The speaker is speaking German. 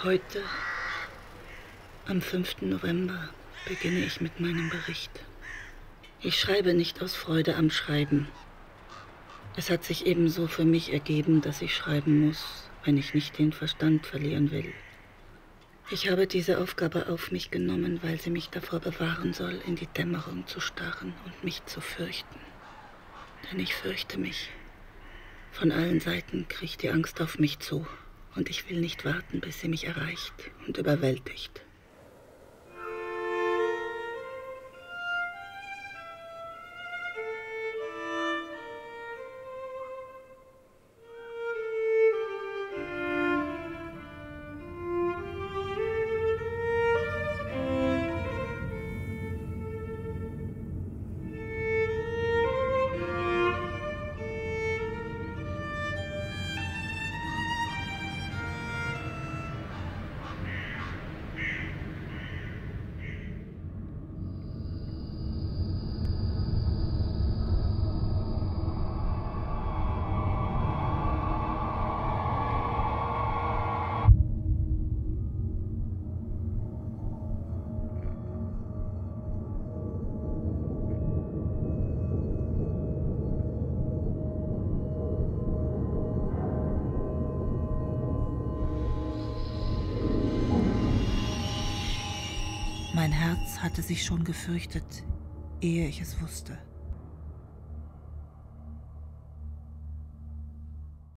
Heute, am 5. November, beginne ich mit meinem Bericht. Ich schreibe nicht aus Freude am Schreiben. Es hat sich ebenso für mich ergeben, dass ich schreiben muss, wenn ich nicht den Verstand verlieren will. Ich habe diese Aufgabe auf mich genommen, weil sie mich davor bewahren soll, in die Dämmerung zu starren und mich zu fürchten. Denn ich fürchte mich. Von allen Seiten kriecht die Angst auf mich zu. Und ich will nicht warten, bis sie mich erreicht und überwältigt. Mein Herz hatte sich schon gefürchtet, ehe ich es wusste.